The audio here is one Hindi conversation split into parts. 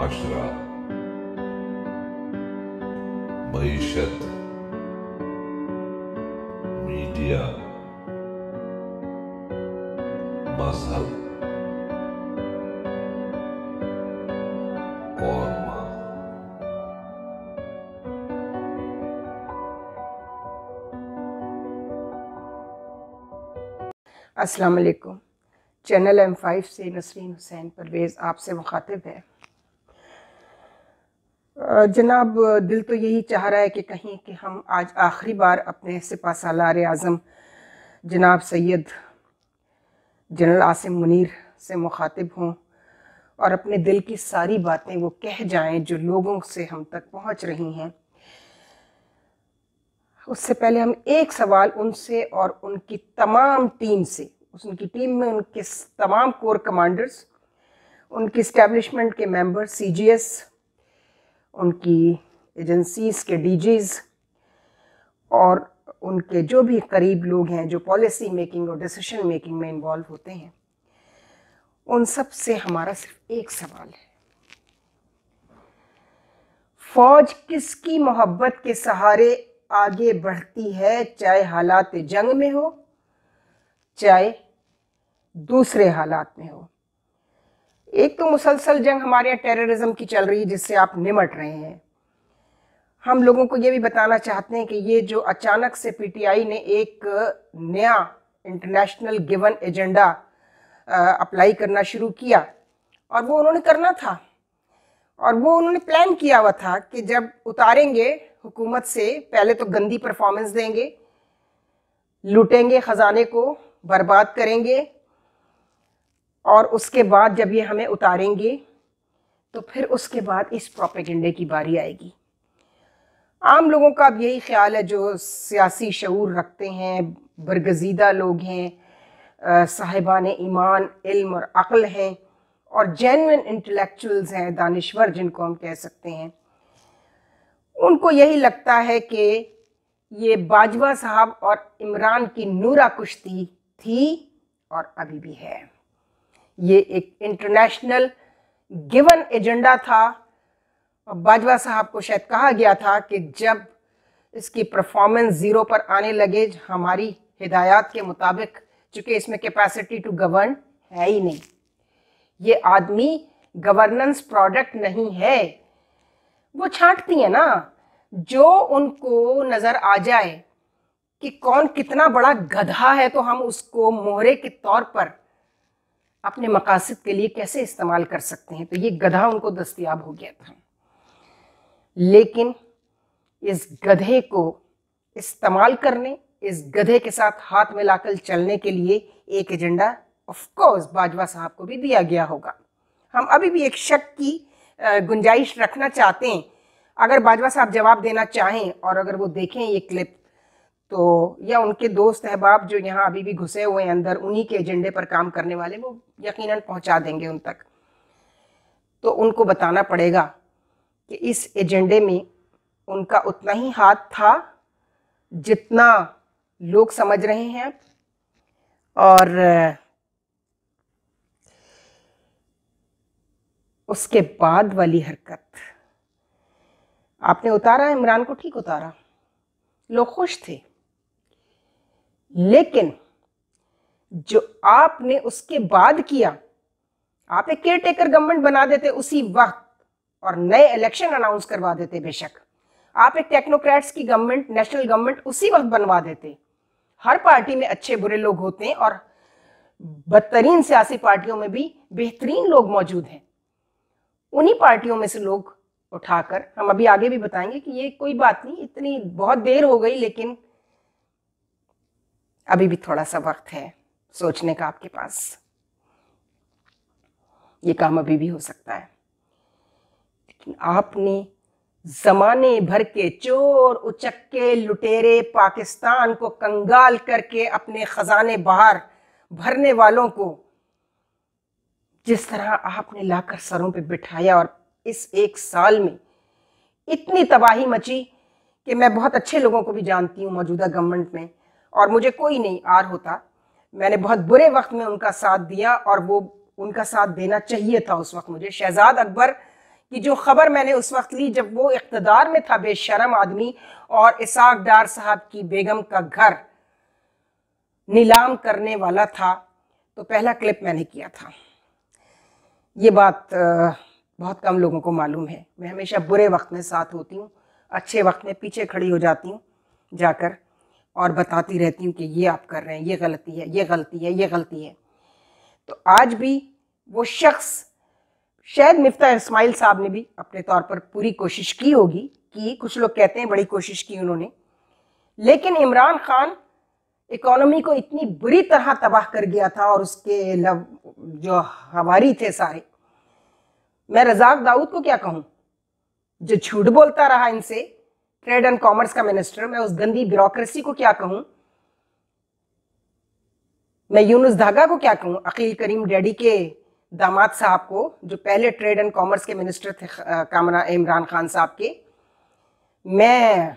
माशरा, मईशत, मीडिया, मजहब और माँ। अस्सलाम वालेकुम। चैनल M5 से नसरीन हुसैन परवेज़ आपसे मुखातिब है। जनाब, दिल तो यही चाह रहा है कि कहीं कि हम आज आखिरी बार अपने सिपा सालार आज़म जनाब सैयद जनरल आसिम मुनीर से मुखातिब हों और अपने दिल की सारी बातें वो कह जाएं जो लोगों से हम तक पहुंच रही हैं। उससे पहले हम एक सवाल उनसे और उनकी तमाम टीम से, उनकी टीम में उनके तमाम कोर कमांडर्स, उनकी इस्टेब्लिशमेंट के मेंबर, CGS, उनकी एजेंसीज के DGs और उनके जो भी करीब लोग हैं जो पॉलिसी मेकिंग और डिसीजन मेकिंग में इन्वॉल्व होते हैं, उन सब से हमारा सिर्फ एक सवाल है। फौज किसकी मोहब्बत के सहारे आगे बढ़ती है, चाहे हालात जंग में हो चाहे दूसरे हालात में हो। एक तो मुसलसल जंग हमारे यहाँ टेररिज्म की चल रही है जिससे आप निमट रहे हैं। हम लोगों को ये भी बताना चाहते हैं कि ये जो अचानक से PTI ने एक नया इंटरनेशनल गिवन एजेंडा अप्लाई करना शुरू किया, और वो उन्होंने करना था और वो उन्होंने प्लान किया हुआ था कि जब उतारेंगे हुकूमत से, पहले तो गंदी परफॉर्मेंस देंगे, लूटेंगे, ख़जाने को बर्बाद करेंगे, और उसके बाद जब ये हमें उतारेंगे तो फिर उसके बाद इस प्रोपेगेंडे की बारी आएगी। आम लोगों का अब यही ख्याल है जो सियासी शऊर रखते हैं, बरगजीदा लोग हैं, साहिबान ईमान, इल्म और अक्ल हैं और जेन्युइन इंटेलेक्चुअल्स हैं, दानिश्वर जिनको हम कह सकते हैं। उनको यही लगता है कि ये बाजवा साहब और इमरान की नूरा कुश्ती थी और अभी भी है। ये एक इंटरनेशनल गिवन एजेंडा था और बाजवा साहब को शायद कहा गया था कि जब इसकी परफॉर्मेंस ज़ीरो पर आने लगे हमारी हिदायत के मुताबिक, चूँकि इसमें कैपेसिटी टू गवर्न है ही नहीं, ये आदमी गवर्नेंस प्रोडक्ट नहीं है। वो छांटती है ना, जो उनको नज़र आ जाए कि कौन कितना बड़ा गधा है तो हम उसको मोहरे के तौर पर अपने मकासद के लिए कैसे इस्तेमाल कर सकते हैं। तो ये गधा उनको दस्तयाब हो गया था, लेकिन इस गधे को इस्तेमाल करने, इस गधे के साथ हाथ मिलाकर चलने के लिए एक एजेंडा ऑफ कोर्स बाजवा साहब को भी दिया गया होगा। हम अभी भी एक शक की गुंजाइश रखना चाहते हैं। अगर बाजवा साहब जवाब देना चाहें और अगर वो देखें ये क्लिप, तो या उनके दोस्त अहबाब जो यहाँ अभी भी घुसे हुए हैं अंदर, उन्हीं के एजेंडे पर काम करने वाले, वो यकीनन पहुँचा देंगे उन तक। तो उनको बताना पड़ेगा कि इस एजेंडे में उनका उतना ही हाथ था जितना लोग समझ रहे हैं। और उसके बाद वाली हरकत आपने उतारा, इमरान को ठीक उतारा, लोग खुश थे, लेकिन जो आपने उसके बाद किया, आप एक केयर टेकर गवर्नमेंट बना देते उसी वक्त और नए इलेक्शन अनाउंस करवा देते। बेशक आप एक टेक्नोक्रेट्स की गवर्नमेंट, नेशनल गवर्नमेंट उसी वक्त बनवा देते। हर पार्टी में अच्छे बुरे लोग होते हैं और बदतरीन सियासी पार्टियों में भी बेहतरीन लोग मौजूद हैं। उन्हीं पार्टियों में से लोग उठाकर, हम अभी आगे भी बताएंगे कि ये कोई बात नहीं, इतनी बहुत देर हो गई, लेकिन अभी भी थोड़ा सा वक्त है सोचने का आपके पास। ये काम अभी भी हो सकता है। लेकिन आपने जमाने भर के चोर उचक्के लुटेरे पाकिस्तान को कंगाल करके अपने खजाने बाहर भरने वालों को जिस तरह आपने लाकर सरों पे बिठाया, और इस एक साल में इतनी तबाही मची कि मैं बहुत अच्छे लोगों को भी जानती हूँ मौजूदा गवर्नमेंट में, और मुझे कोई नहीं आर होता। मैंने बहुत बुरे वक्त में उनका साथ दिया और वो उनका साथ देना चाहिए था उस वक्त मुझे। शहजाद अकबर कि जो खबर मैंने उस वक्त ली जब वो इख्तदार में था बेशरम आदमी, और इसाक डार साहब की बेगम का घर नीलाम करने वाला था, तो पहला क्लिप मैंने किया था। ये बात बहुत कम लोगों को मालूम है। मैं हमेशा बुरे वक्त में साथ होती हूँ, अच्छे वक्त में पीछे खड़ी हो जाती हूँ जाकर, और बताती रहती हूँ कि ये आप कर रहे हैं, ये गलती है, ये गलती है, ये गलती है। तो आज भी वो शख्स, शायद मिफ्ता इस्माइल साहब ने भी अपने तौर पर पूरी कोशिश की होगी, कि कुछ लोग कहते हैं बड़ी कोशिश की उन्होंने, लेकिन इमरान खान इकोनॉमी को इतनी बुरी तरह तबाह कर गया था, और उसके जो हवारी थे सारे, मैं रज़ाक दाऊद को क्या कहूं जो झूठ बोलता रहा इनसे, ट्रेड एंड कॉमर्स का मिनिस्टर। मैं उस गंदी ब्यूरोक्रेसी को क्या कहूं, मैं यूनुस धागा को क्या कहूं, अकील करीम डैडी के दामाद साहब को, जो पहले ट्रेड एंड कॉमर्स के मिनिस्टर थे कामना इमरान खान साहब के। मैं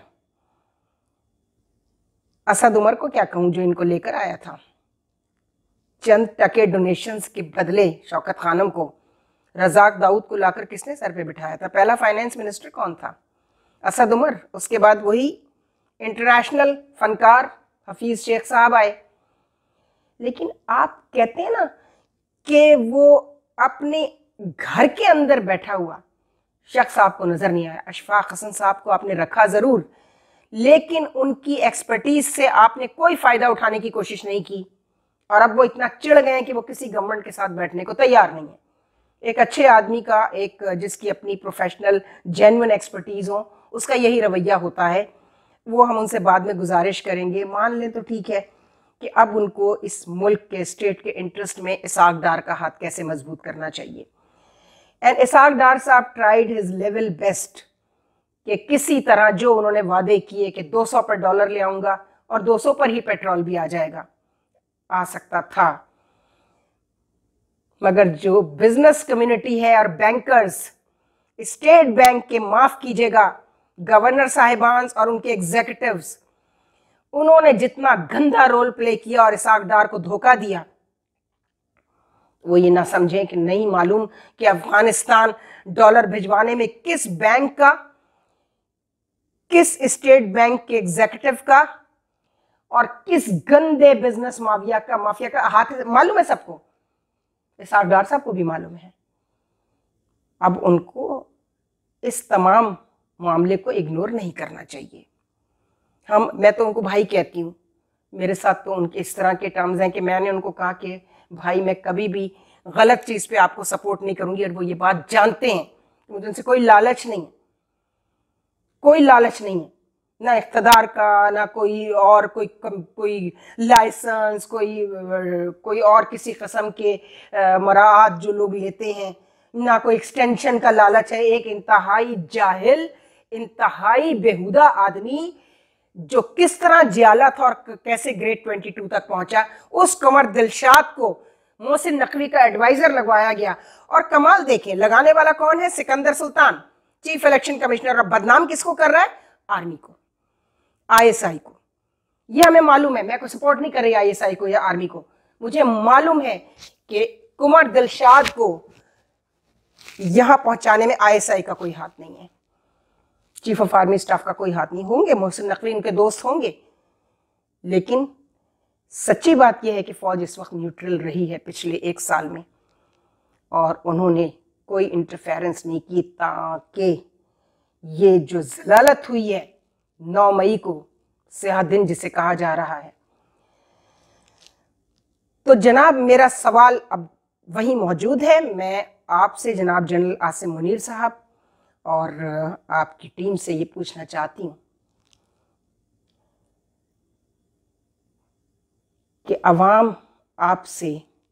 असद उमर को क्या कहूं जो इनको लेकर आया था चंद टके डोनेशंस के बदले। शौकत खानम को, रज़ाक दाऊद को लाकर किसने सर पे बिठाया था? पहला फाइनेंस मिनिस्टर कौन था? असद उमर। उसके बाद वही इंटरनेशनल फनकार हफीज शेख साहब आए। लेकिन आप कहते हैं ना कि वो अपने घर के अंदर बैठा हुआ शख्स आपको नजर नहीं आया। अशफाक हसन साहब को आपने रखा जरूर, लेकिन उनकी एक्सपर्टीज से आपने कोई फायदा उठाने की कोशिश नहीं की, और अब वो इतना चिढ़ गए हैं कि वो किसी गवर्नमेंट के साथ बैठने को तैयार नहीं है। एक अच्छे आदमी का, एक जिसकी अपनी प्रोफेशनल जेन्युइन एक्सपर्टीज हो, उसका यही रवैया होता है। वो हम उनसे बाद में गुजारिश करेंगे, मान लें तो ठीक है, कि अब उनको इस मुल्क के, स्टेट के इंटरेस्ट में इसाक डार का हाथ कैसे मजबूत करना चाहिए। एंड इसाक डार साहब ट्राइड हिज लेवल बेस्ट कि किसी तरह जो उन्होंने वादे किए कि 200 पर डॉलर ले आऊंगा और 200 पर ही पेट्रोल भी आ जाएगा, आ सकता था। मगर जो बिजनेस कम्युनिटी है और बैंकर्स, स्टेट बैंक के, माफ कीजिएगा, गवर्नर साहिबान और उनके एग्जीक्यूटिव्स, उन्होंने जितना गंदा रोल प्ले किया और इसाक डार को धोखा दिया, वो ये ना समझें कि नहीं मालूम कि अफगानिस्तान डॉलर भिजवाने में किस बैंक का, किस स्टेट बैंक के एग्जीक्यूटिव का और किस गंदे बिजनेस माफिया का हाथ मालूम है सबको। इसाक डार साहब को भी मालूम है। अब उनको इस तमाम मामले को इग्नोर नहीं करना चाहिए। मैं तो उनको भाई कहती हूँ, मेरे साथ तो उनके इस तरह के टर्म्स हैं कि मैंने उनको कहा कि भाई मैं कभी भी गलत चीज़ पे आपको सपोर्ट नहीं करूँगी, और वो ये बात जानते हैं कि मुझे उनसे कोई लालच नहीं है, कोई लालच नहीं है, ना इख्तदार का, ना कोई और कोई लाइसेंस, कोई और किसी किस्म के मराहत जो लोग लेते हैं, ना कोई एक्सटेंशन का लालच है। एक इंतहाई जाहिल, इंतहाई बेहुदा आदमी जो किस तरह जियाला था और कैसे ग्रेड 22 तक पहुंचा, उस कमर दिलशाद को मोहसिन नकवी का एडवाइजर लगवाया गया। और कमाल देखें, लगाने वाला कौन है? Sikandar Sultan, chief election commissioner. और बदनाम किसको कर रहा है? आर्मी को, ISI को। ये हमें मालूम है, मैं कोई सपोर्ट नहीं कर रही ISI को या आर्मी को। मुझे मालूम है कि कुमार दिलशाद को यहां पहुंचाने में ISI का कोई हाथ नहीं है, चीफ ऑफ आर्मी स्टाफ का कोई हाथ नहीं। होंगे मोहसिन नकवी उनके दोस्त होंगे, लेकिन सच्ची बात यह है कि फौज इस वक्त न्यूट्रल रही है पिछले 1 साल में, और उन्होंने कोई इंटरफेरेंस नहीं की, ताकि ये जो जलालत हुई है 9 मई को, स्याह दिन जिसे कहा जा रहा है। तो जनाब, मेरा सवाल अब वही मौजूद है। मैं आपसे जनाब जनरल आसिम मुनीर साहब और आपकी टीम से ये पूछना चाहती हूँ कि अवाम आपसे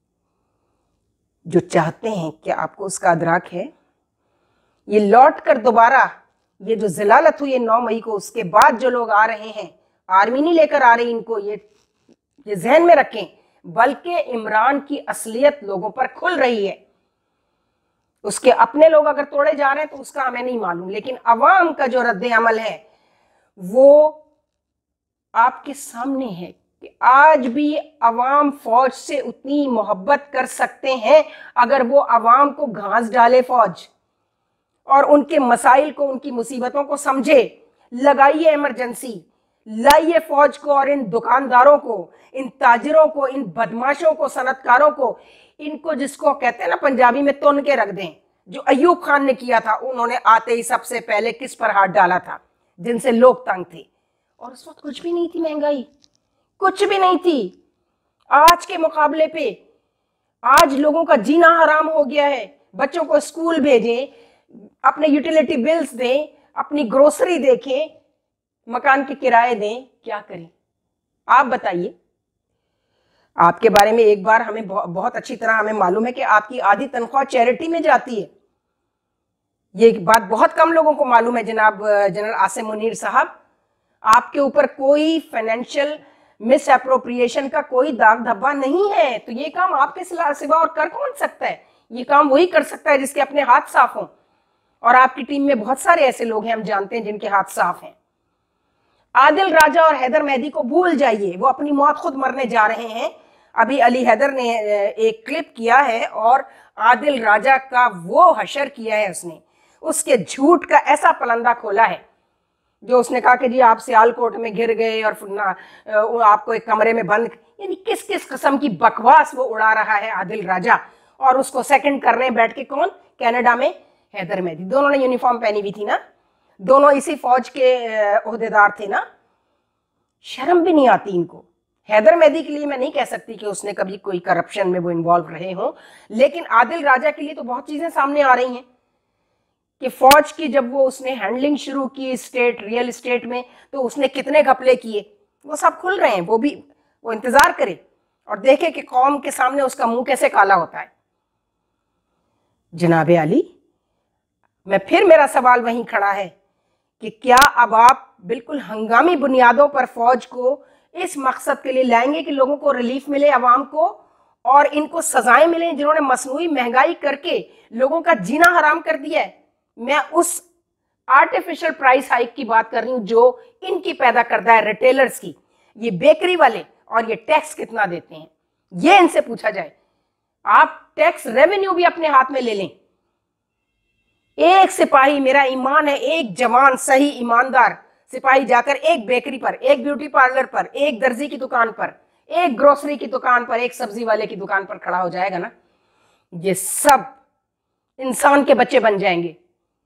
जो चाहते हैं, क्या आपको उसका अदराक है? ये लौट कर दोबारा ये जो जलालत हुई है 9 मई को, उसके बाद जो लोग आ रहे हैं, आर्मी नहीं लेकर आ रही इनको, ये जहन में रखें, बल्कि इमरान की असलियत लोगों पर खुल रही है। उसके अपने लोग अगर तोड़े जा रहे हैं तो उसका हमें नहीं मालूम, लेकिन अवाम का जो रद्द अमल है वो आपके सामने है कि आज भी अवाम फौज से उतनी मोहब्बत कर सकते हैं अगर वो अवाम को घास डाले फौज। और उनके मसाइल को, उनकी मुसीबतों को समझे। लगाइए इमरजेंसी, लाइए फौज को और इन दुकानदारों को, इन ताजिरों को, इन बदमाशों को, सनतकारों को, इनको जिसको कहते हैं ना पंजाबी में तुन के रख दें। जो अयूब खान ने किया था, उन्होंने आते ही सबसे पहले किस पर हाथ डाला था? जिनसे लोग तंग थे। और उस वक्त कुछ भी नहीं थी, महंगाई कुछ भी नहीं थी आज के मुकाबले पे। आज लोगों का जीना हराम हो गया है। बच्चों को स्कूल भेजें, अपने यूटिलिटी बिल्स दें, अपनी ग्रोसरी देखें, मकान के किराए दें, क्या करें? आप बताइए। आपके बारे में एक बार हमें बहुत अच्छी तरह हमें मालूम है कि आपकी आधी तनख्वाह चैरिटी में जाती है। ये बात बहुत कम लोगों को मालूम है जनाब जनरल आसिम मुनीर साहब। आपके ऊपर कोई फाइनेंशियल मिस एप्रोप्रिएशन का कोई दाग धब्बा नहीं है। तो ये काम आपके सिवा और कर कौन सकता है? ये काम वही कर सकता है जिसके अपने हाथ साफ हों। और आपकी टीम में बहुत सारे ऐसे लोग हैं, हम जानते हैं, जिनके हाथ साफ हैं। आदिल राजा और हैदर मेहदी को भूल जाइए, वो अपनी मौत खुद मरने जा रहे हैं। अभी अली हैदर ने एक क्लिप किया है और आदिल राजा का वो हशर किया है उसने, उसके झूठ का ऐसा पलंदा खोला है जो उसने कहा कि जी आप सियालकोट में गिर गए और आपको एक कमरे में बंद। यानी किस किस किस्म की बकवास वो उड़ा रहा है आदिल राजा। और उसको सेकंड कर रहे हैं बैठ के कौन? कनाडा में हैदर मेहदी। दोनों ने यूनिफॉर्म पहनी हुई थी ना, दोनों इसी फौज के ओहदेदार थे ना। शर्म भी नहीं आती इनको। हैदर मेहदी के लिए मैं नहीं कह सकती कि उसने कभी कोई करप्शन में वो इन्वॉल्व रहे हों, लेकिन आदिल राजा के लिए तो बहुत चीजें सामने आ रही हैं कि फौज की जब वो उसने हैंडलिंग शुरू की स्टेट रियल एस्टेट में, तो उसने कितने घपले किए, वो सब खुल रहे हैं। वो इंतजार करे और देखे कि कौम के सामने उसका मुंह कैसे काला होता है। जनाबे आली, मैं फिर मेरा सवाल वहीं खड़ा है कि क्या अब आप बिल्कुल हंगामी बुनियादों पर फौज को इस मकसद के लिए लाएंगे कि लोगों को रिलीफ मिले, आवाम को, और इनको सजाएं मिलें जिन्होंने मसनूई महंगाई करके लोगों का जीना हराम कर दिया है? मैं उस आर्टिफिशियल प्राइस हाइक की बात कर रही हूं जो इनकी पैदा करता है, रिटेलर्स की, ये बेकरी वाले। और ये टैक्स कितना देते हैं ये इनसे पूछा जाए। आप टैक्स रेवेन्यू भी अपने हाथ में ले लें। एक सिपाही, मेरा ईमान है, एक जवान सही ईमानदार सिपाही जाकर एक बेकरी पर, एक ब्यूटी पार्लर पर, एक दर्जी की दुकान पर, एक ग्रोसरी की दुकान पर, एक सब्जी वाले की दुकान पर खड़ा हो जाएगा ना, ये सब इंसान के बच्चे बन जाएंगे।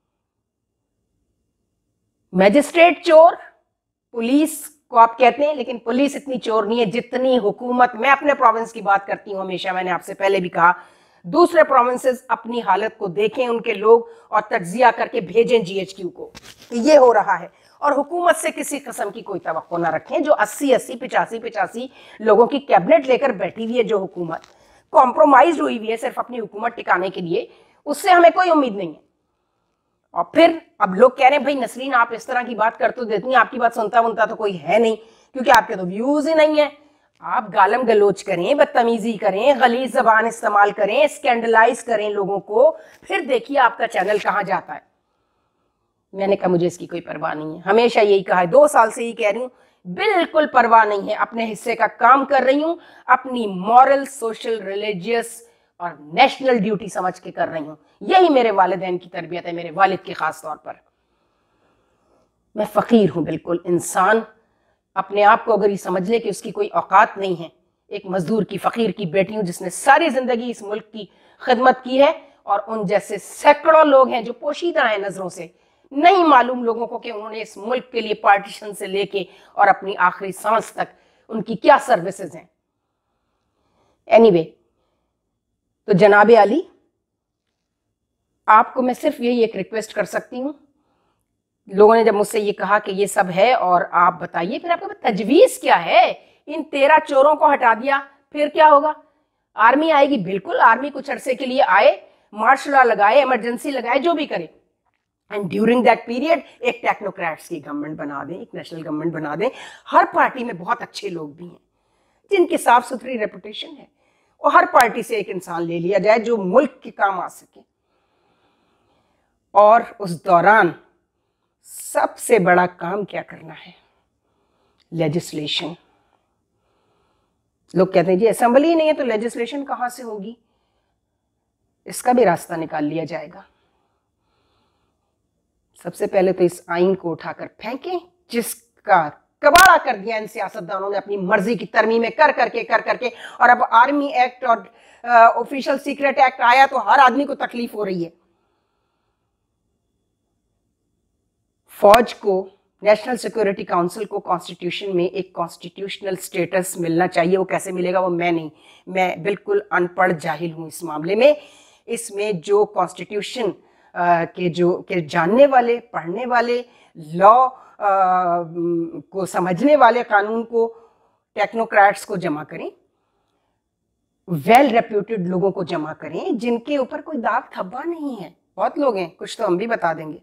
मैजिस्ट्रेट चोर, पुलिस को आप कहते हैं, लेकिन पुलिस इतनी चोर नहीं है जितनी हुकूमत। मैं अपने प्रोविंस की बात करती हूं हमेशा, मैंने आपसे पहले भी कहा, दूसरे प्रोविंसेस अपनी हालत को देखें, उनके लोग, और तज्जिया करके भेजें जीएचक्यू को। ये हो रहा है। और हुकूमत से किसी किस्म की कोई तवक्को ना रखें। जो 80-80, 85-85 लोगों की कैबिनेट लेकर बैठी हुई है जो हुकूमत, कॉम्प्रोमाइज हुई हुई है सिर्फ अपनी हुकूमत टिकाने के लिए, उससे हमें कोई उम्मीद नहीं है। और फिर अब लोग कह रहे हैं भाई नसरीन आप इस तरह की बात कर तो देती हैं, आपकी बात सुनता वुनता तो कोई है नहीं, क्योंकि आपके तो व्यूज ही नहीं है। आप गालम गलोच करें, बदतमीजी करें, गलीज जबान इस्तेमाल करें, स्कैंडलाइज करें लोगों को, फिर देखिए आपका चैनल कहां जाता है। मैंने कहा मुझे इसकी कोई परवाह नहीं है, हमेशा यही कहा है, 2 साल से ही कह रही हूं, बिल्कुल परवाह नहीं है। अपने हिस्से का काम कर रही हूं, अपनी मॉरल, सोशल, रिलीजियस और नेशनल ड्यूटी समझ के कर रही हूं। यही मेरे वालिदैन की तरबियत है, मेरे वालिद के खास तौर पर। मैं फकीर हूं, बिल्कुल इंसान अपने आप को अगर ये समझ ले कि उसकी कोई औकात नहीं है, एक मजदूर की, फकीर की बेटी हूं जिसने सारी जिंदगी इस मुल्क की खिदमत की है। और उन जैसे सैकड़ों लोग हैं जो पोशीदा हैं नजरों से, नहीं मालूम लोगों को कि उन्होंने इस मुल्क के लिए पार्टीशन से लेके और अपनी आखिरी सांस तक उनकी क्या सर्विसेज हैं। एनीवे, तो जनाबे अली, आपको मैं सिर्फ यही एक रिक्वेस्ट कर सकती हूँ। लोगों ने जब मुझसे ये कहा कि ये सब है और आप बताइए, फिर आपके पास तजवीज क्या है? इन 13 चोरों को हटा दिया, फिर क्या होगा? आर्मी आएगी, बिल्कुल आर्मी कुछ अरसे के लिए आए, मार्शल लॉ लगाए, इमरजेंसी लगाए, जो भी करे, एंड ड्यूरिंग दैट पीरियड एक टेक्नोक्रेट्स की गवर्नमेंट बना दें, एक नेशनल गवर्नमेंट बना दें। हर पार्टी में बहुत अच्छे लोग भी हैं जिनकी साफ सुथरी रेपुटेशन है, और हर पार्टी से एक इंसान ले लिया जाए जो मुल्क के काम आ सके। और उस दौरान सबसे बड़ा काम क्या करना है? लेजिस्लेशन। लोग कहते हैं जी असेंबली ही नहीं है तो लेजिस्लेशन कहां से होगी? इसका भी रास्ता निकाल लिया जाएगा। सबसे पहले तो इस आइन को उठाकर फेंकें जिसका कबाड़ा कर दिया इन सियासतदानों ने अपनी मर्जी की तरमीमें कर करके। और अब आर्मी एक्ट और ऑफिशियल सीक्रेट एक्ट आया तो हर आदमी को तकलीफ हो रही है। फौज को, नेशनल सिक्योरिटी काउंसिल को कॉन्स्टिट्यूशन में एक कॉन्स्टिट्यूशनल स्टेटस मिलना चाहिए। वो कैसे मिलेगा वो मैं बिल्कुल अनपढ़ जाहिल हूं इस मामले में। इसमें जो कॉन्स्टिट्यूशन के जानने वाले, पढ़ने वाले, लॉ को समझने वाले, कानून को, टेक्नोक्रेट्स को जमा करें, वेल रेप्यूटेड लोगों को जमा करें जिनके ऊपर कोई दाग धब्बा नहीं है। बहुत लोग हैं, कुछ तो हम भी बता देंगे।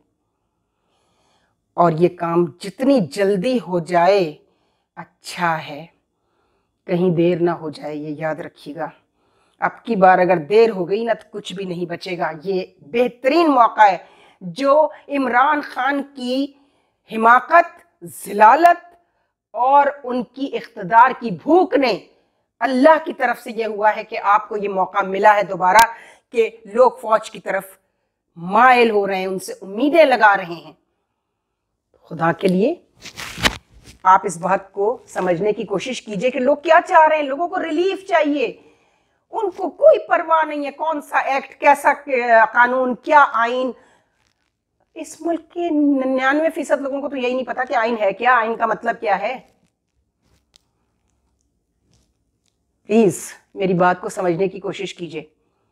और ये काम जितनी जल्दी हो जाए अच्छा है, कहीं देर ना हो जाए, ये याद रखिएगा। अब की बार अगर देर हो गई ना तो कुछ भी नहीं बचेगा। ये बेहतरीन मौका है जो इमरान खान की हिमाकत, ज़िलालत और उनकी इख्तिदार की भूख ने, अल्लाह की तरफ से यह हुआ है कि आपको ये मौका मिला है दोबारा कि लोग फौज की तरफ माइल हो रहे हैं, उनसे उम्मीदें लगा रहे हैं। खुदा के लिए आप इस बात को समझने की कोशिश कीजिए कि लोग क्या चाह रहे हैं। लोगों को रिलीफ चाहिए, उनको कोई परवाह नहीं है कौन सा एक्ट, कैसा कानून, क्या आइन। इस मुल्क के 99% लोगों को तो यही नहीं पता कि आइन है क्या, आइन का मतलब क्या है। प्लीज मेरी बात को समझने की कोशिश कीजिए।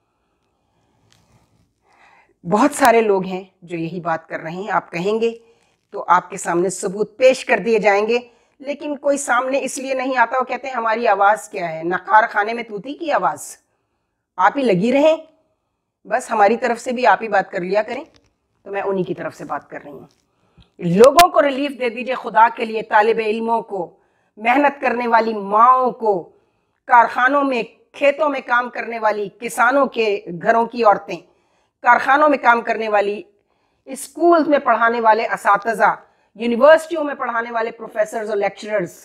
बहुत सारे लोग हैं जो यही बात कर रहे हैं। आप कहेंगे तो आपके सामने सबूत पेश कर दिए जाएंगे, लेकिन कोई सामने इसलिए नहीं आता। वो कहते हैं हमारी आवाज़ क्या है, नखार खाने में तूती की आवाज़। आप ही लगी रहें, बस हमारी तरफ से भी आप ही बात कर लिया करें। तो मैं उन्हीं की तरफ से बात कर रही हूँ। लोगों को रिलीफ दे दीजिए खुदा के लिए, तालिब इल्मों को, मेहनत करने वाली माओं को, कारखानों में, खेतों में काम करने वाली किसानों के घरों की औरतें, कारखानों में काम करने वाली, स्कूल में पढ़ाने वाले असातिज़ा, यूनिवर्सिटियों में पढ़ाने वाले प्रोफेसर्स और लेक्चरर्स,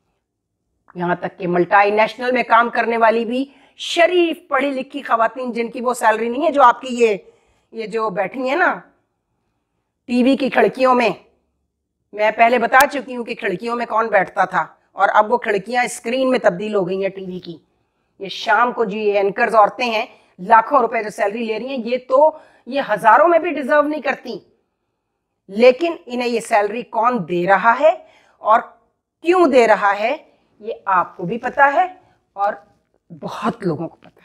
यहाँ तक कि मल्टीनेशनल में काम करने वाली भी शरीफ पढ़ी लिखी खवातीन जिनकी वो सैलरी नहीं है जो आपकी ये जो बैठी है ना टीवी की खिड़कियों में। मैं पहले बता चुकी हूँ कि खिड़कियों में कौन बैठता था और अब वो खिड़कियां स्क्रीन में तब्दील हो गई हैं टीवी की। ये शाम को जी एंकर्स औरतें हैं, लाखों रुपए जो सैलरी ले रही हैं, ये हजारों में भी डिजर्व नहीं करती, लेकिन इन्हें ये सैलरी कौन दे रहा है और क्यों दे रहा है ये आपको भी पता है और बहुत लोगों को पता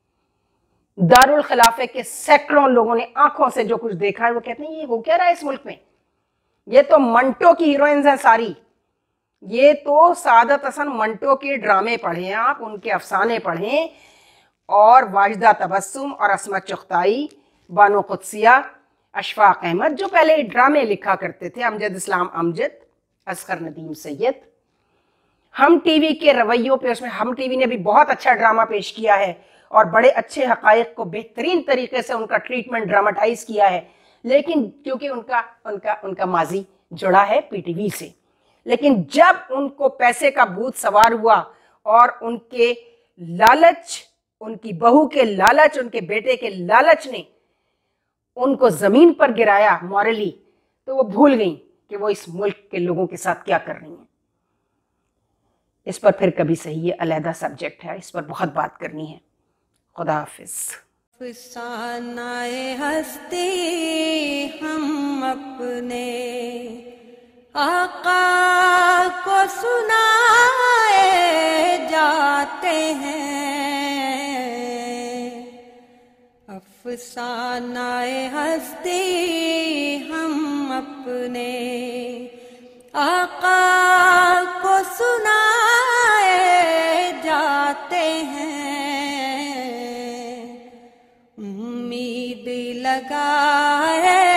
है। दारुल खिलाफे के सैकड़ों लोगों ने आंखों से जो कुछ देखा है वो कहते हैं ये हो क्या रहा है इस मुल्क में। ये तो मंटो की हीरोइंस हैं सारी, ये तो सादत हसन मंटो के ड्रामे पढ़ें आप, उनके अफसाने पढ़ें, और वाजिदा तबस्सुम और असमत चुगताई, बानो कुदसिया, अशफाक अहमद जो पहले ड्रामे लिखा करते थे, अमजद इस्लाम अमजद, असगर नदीम सैयद। हम टीवी के रवैयों पे, उसमें हम टीवी ने भी बहुत अच्छा ड्रामा पेश किया है और बड़े अच्छे हकायक को बेहतरीन तरीके से उनका ट्रीटमेंट ड्रामाटाइज किया है, लेकिन क्योंकि उनका माजी जुड़ा है पीटीवी से। लेकिन जब उनको पैसे का भूत सवार हुआ और उनके लालच, उनकी बहू के लालच, उनके बेटे के लालच ने उनको जमीन पर गिराया मॉरली, तो वो भूल गई कि वो इस मुल्क के लोगों के साथ क्या कर रही हैं। इस पर फिर कभी सही ये अलहदा सब्जेक्ट है, इस पर बहुत बात करनी है। खुदा हाफिज। अफसानाए हस्ती हम अपने आका को सुनाए जाते हैं। अफसानाए हस्ती हम अपने आका को सुनाए जाते हैं। उम्मीद लगाए